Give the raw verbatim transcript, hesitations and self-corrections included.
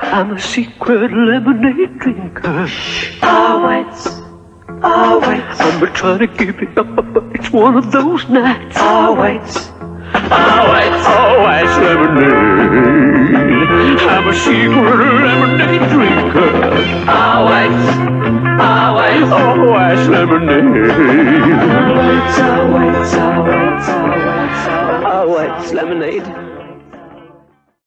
I'm a secret lemonade drinker. Ah, Whites, ah, Whites, I'm trying to give it up, but it's one of those nights. ah, Whites, Ah, Whites, ah, Whites lemonade. I'm a secret lemonade drinker. ah, Whites, ah, Whites, Ah, Whites lemonade. ah, Whites, ah, Whites, ah, Whites, ah, Whites, Ah, Whites lemonade.